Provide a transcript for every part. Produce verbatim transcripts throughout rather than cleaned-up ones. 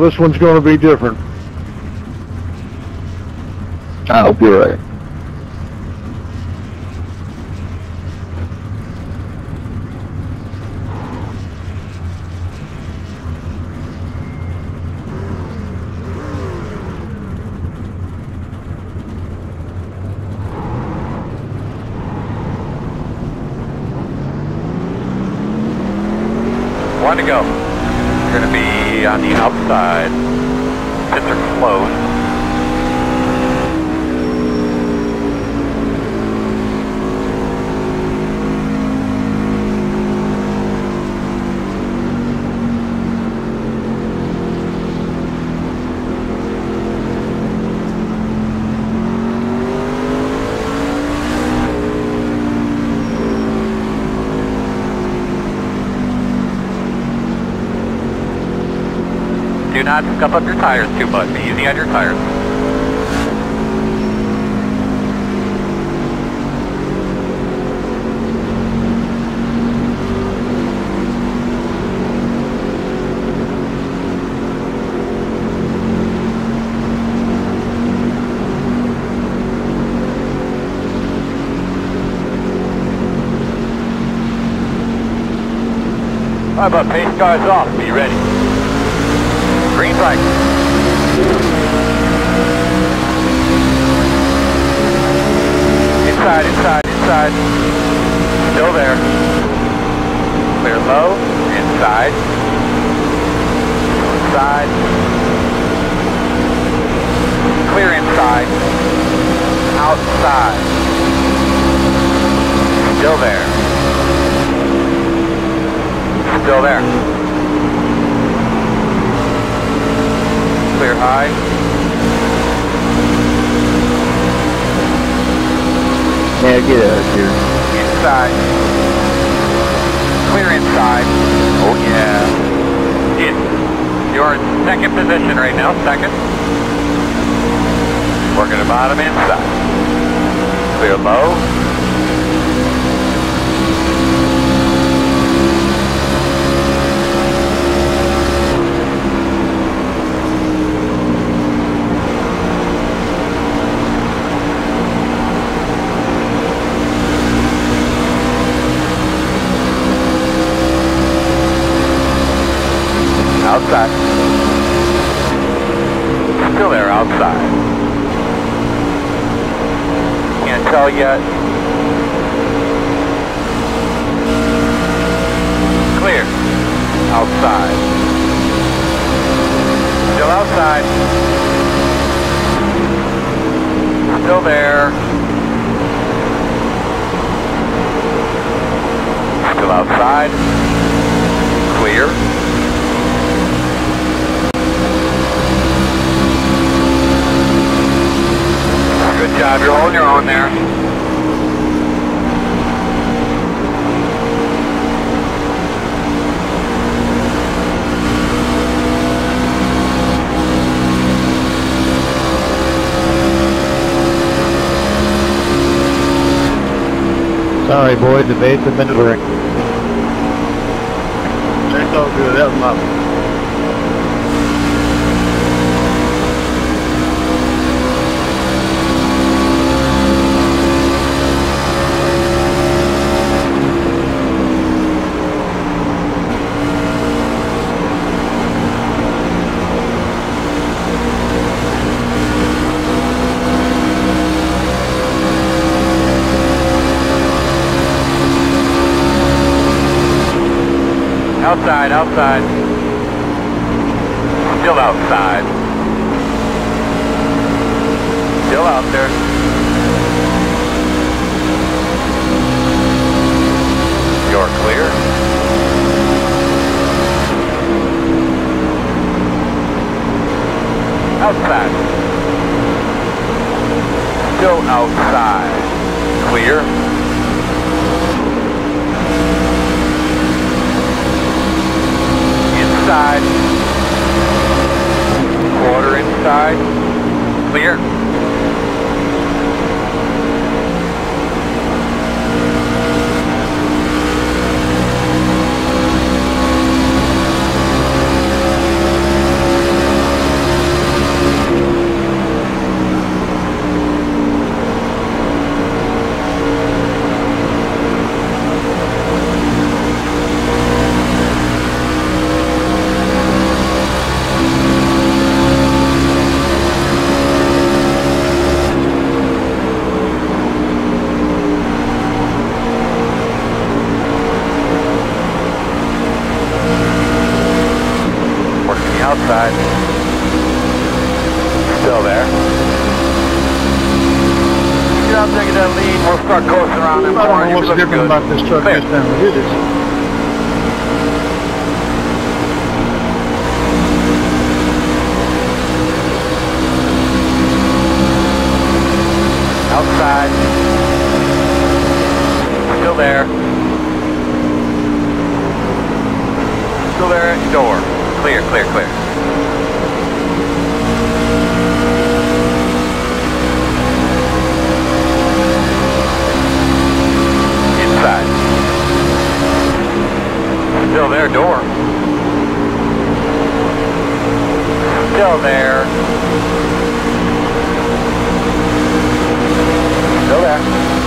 this one's going to be different. I hope you're right. One to go. You're going to be on the outside. Pits are closed. Do not scuff up your tires too much. Be easy on your tires. How about pace cars off? Be ready. Green flag. Inside, inside, inside. Still there. Clear low. Inside. Inside. Clear inside. Outside. Still there. Still there. Clear high. Yeah, get out of here. Inside. Clear inside. Oh yeah. In. You're in second position right now, second. Working the bottom inside. Clear low. Outside. Still there outside. Can't tell yet. Clear. Outside. Still outside. Still there. Still outside. Clear. Good job, you're holding your own there. Sorry, boys, the base has been delivering. That's all good. That was my. Outside, outside. Still outside. Still out there. You're clear. Outside. Still outside. Clear. Inside. Quarter inside. Clear. job taking that lead. We'll start coasting around in I don't orange. know what's different about this truck Clear. this time. It is. Outside. Still there. Still there at your door. Clear, clear, clear. Inside. Still there, door. Still there. Still there.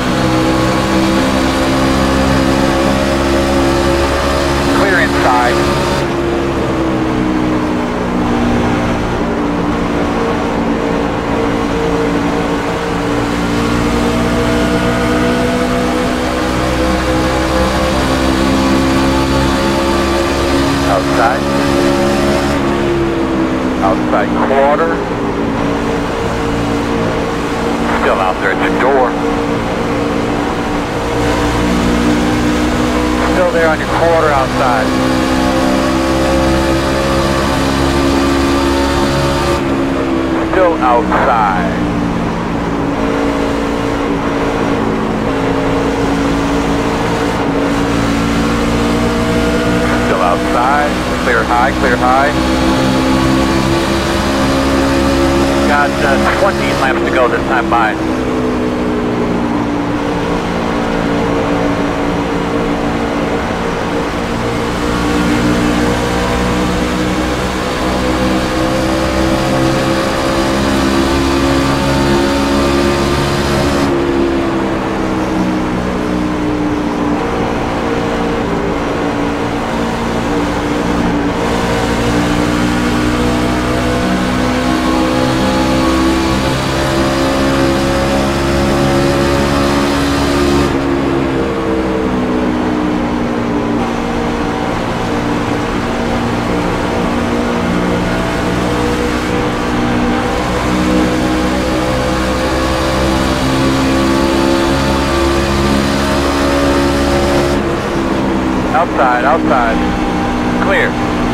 Clear inside. Outside. Outside quarter. Still out there at the door. Still there on your quarter outside. Still outside. Still outside. Clear high, clear high. Got uh, twenty laps to go this time by. Outside, outside. Clear.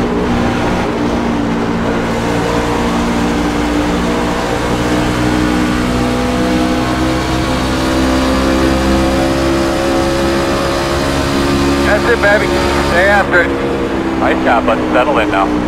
That's it, baby. Stay after it. Nice job, bud. Settle in now.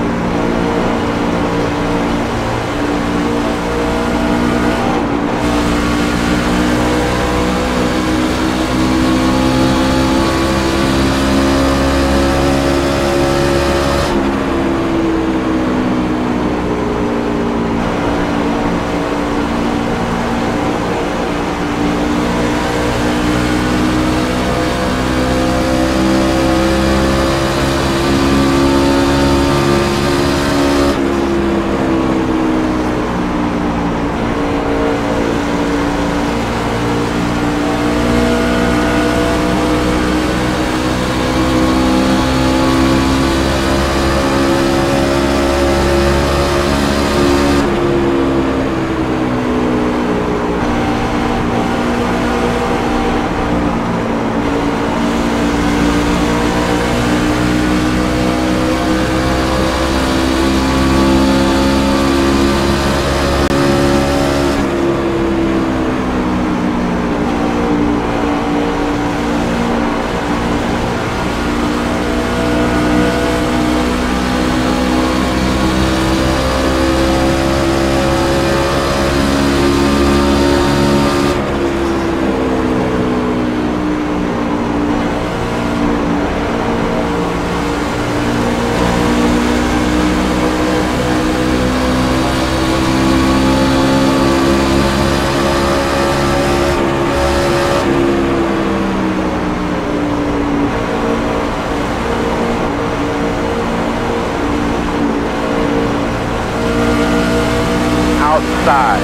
Outside.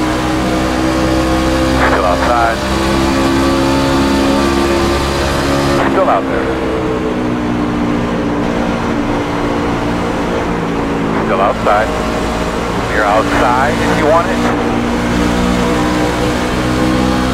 Still outside. Still out there. Still outside. You're outside if you want it.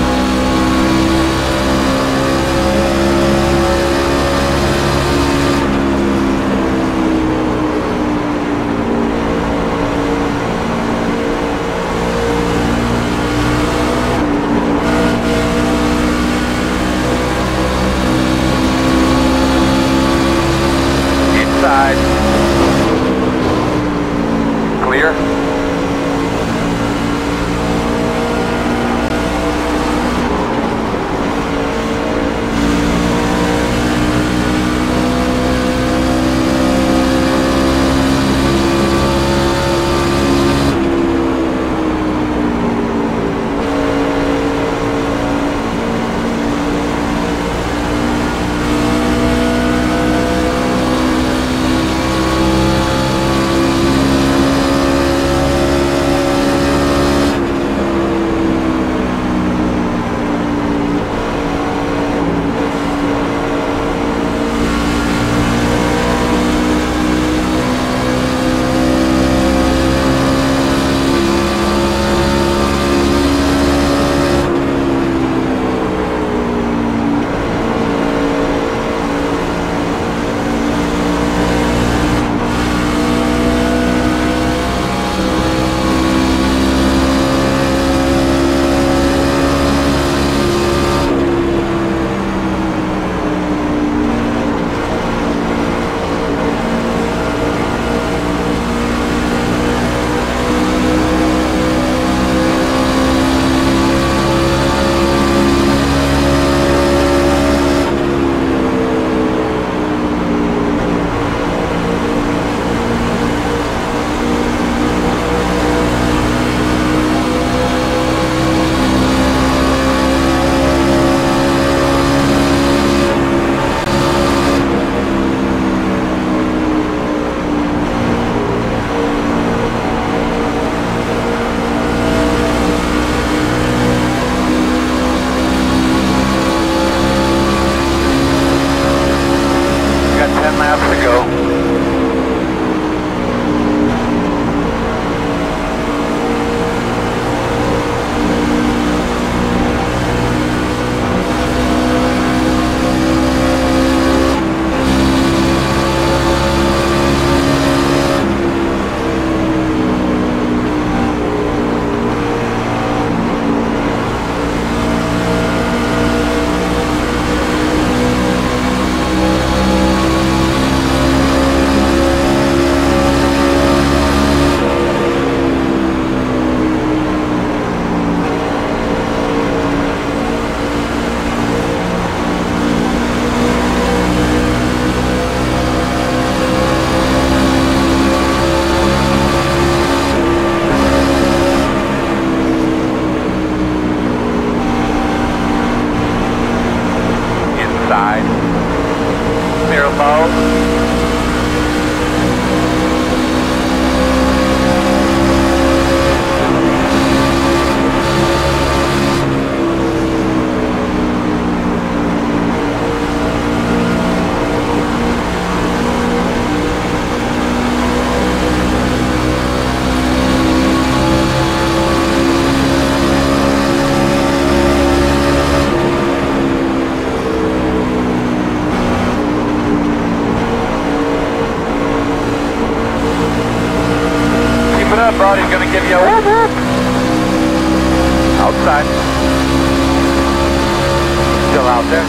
Still out there.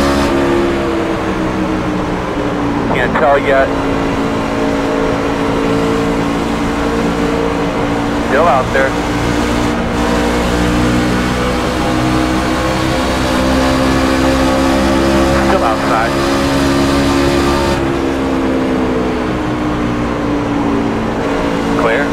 Can't tell yet. Still out there. Still outside. Clear.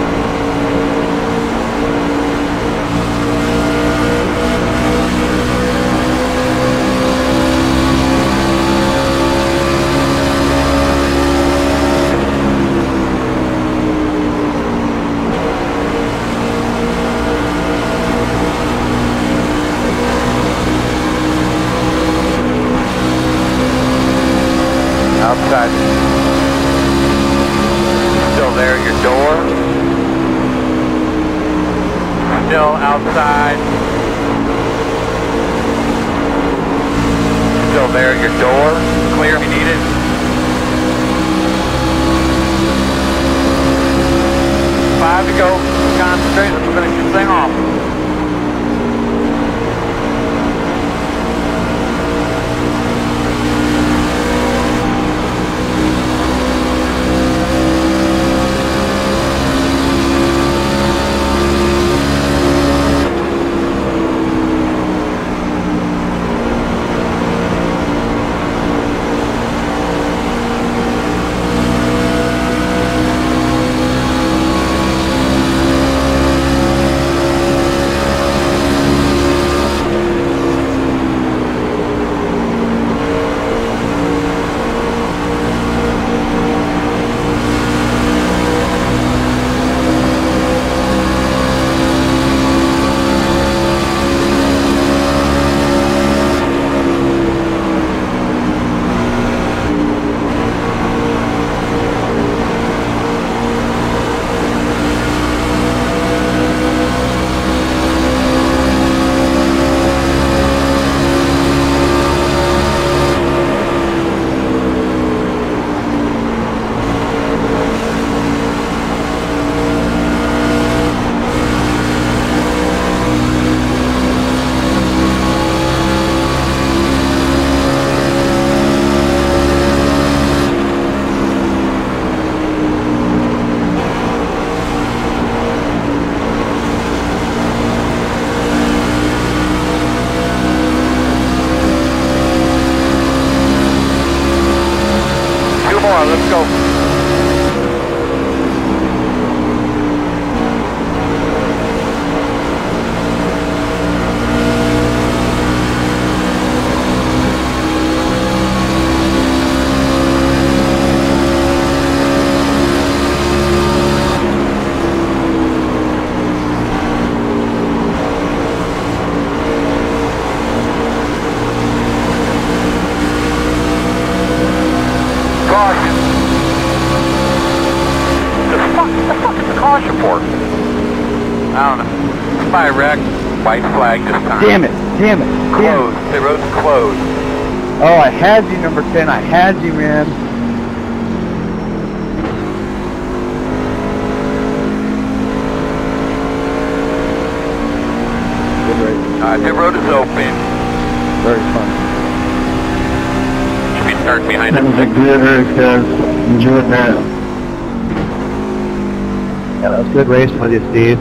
Outside. Still there at your door. Still outside. Still there at your door. Clear if you need it. Five to go. Concentrate. Let's finish this thing off. Let's go. Report. I don't know. Spy wreck. White flag this time. Damn it. Damn it. Closed. The road's closed. Oh, I had you, number ten. I had you, man. Good race. Uh, the road is open. Very fun. Should be starting behind That us. was a good race, guys. Enjoyed that. Yeah, that was a good race with you, Steve.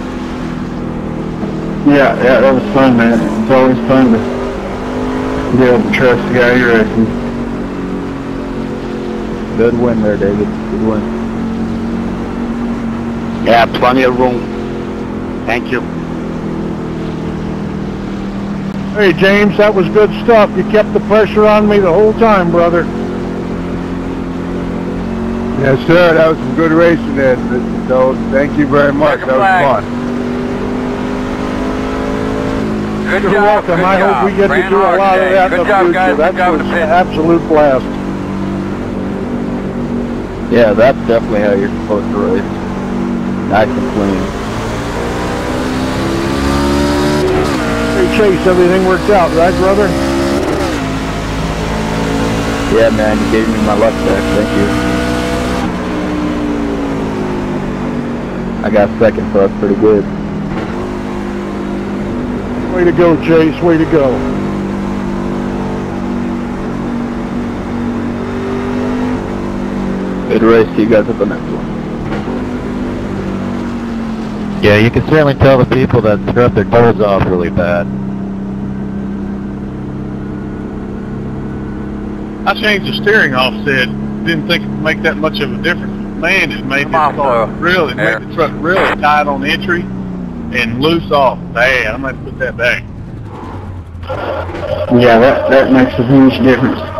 Yeah, yeah, that was fun, man. It's always fun to be able to trust the guy you're racing. Good win there, David. Good win. Yeah, plenty of room. Thank you. Hey, James, that was good stuff. You kept the pressure on me the whole time, brother. Yes, sir. That was some good racing, Ed. So, thank you very much. That was fun. Good You're job, welcome. good I job. hope we get Ran to do a hard lot today. of that Good in the job, future. guys. That Good job was in the an pit. absolute blast. Yeah, that's definitely how you're supposed to race. Nice and clean. Hey, Chase, everything worked out, right, brother? Yeah, man, you gave me my luck back. Thank you. I got second, so that's pretty good. Way to go, Chase. Way to go. Good race. See you guys at the next one. Yeah, you can certainly tell the people that scrub their toes off really bad. I changed the steering offset. Didn't think it would make that much of a difference. Man, it made this Come on, car Flo. really, it There. made the truck really tight on entry and loose off. Bad. I'm going to put that back. Yeah, that, that makes a huge difference.